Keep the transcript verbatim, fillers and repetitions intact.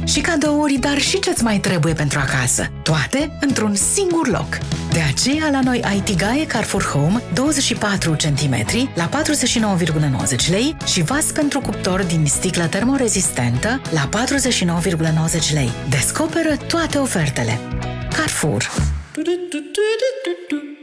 și cadouri, dar și ce-ți mai trebuie pentru acasă. Toate într-un singur loc. De aceea, la noi ai tigaie Carrefour Home douăzeci și patru centimetri la patruzeci și nouă virgulă nouăzeci lei și vas pentru cuptor din sticlă termorezistentă la patruzeci și nouă virgulă nouăzeci lei. Descoperă toate ofertele. Carrefour.